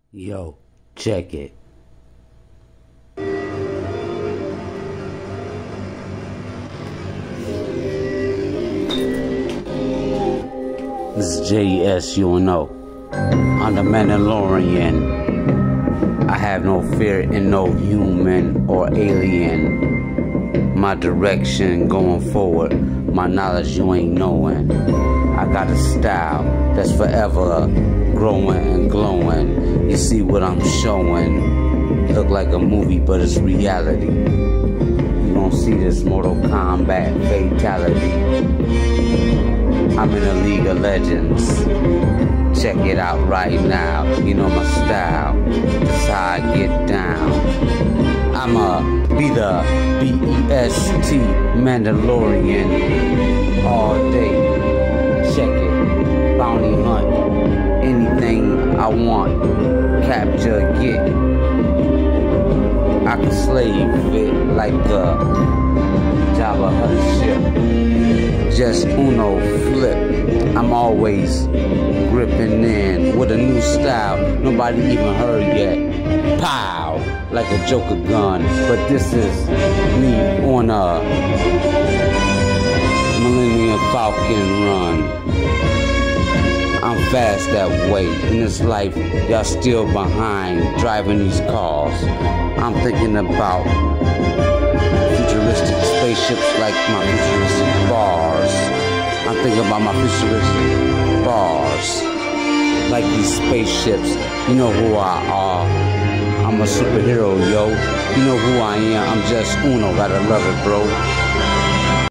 Yo, check it. This is JSUNO. I'm the Mandalorian. I have no fear in no human or alien. My direction going forward, my knowledge you ain't knowing. I got a style that's forever growing and glowing. You see what I'm showing? Look like a movie, but it's reality. You don't see this Mortal Kombat fatality. I'm in a League of Legends. Check it out right now. You know my style. That's how I get down. I'ma be the BEST Mandalorian all day. Check it. Bounty hunt. Anything I want. Capture, get. I can slave it like a Jabba Hutt ship. Just Uno flip. I'm always gripping in with a new style nobody even heard yet. Pow! Like a Joker gun. But this is me on a Millennium Falcon run. I'm fast that way. In this life, y'all still behind driving these cars. I'm thinking about futuristic spaceships like my futuristic bars. I'm thinking about my futuristic bars. Like these spaceships. You know who I are. I'm a superhero, yo. You know who I am. I'm just Uno. Gotta love it, bro.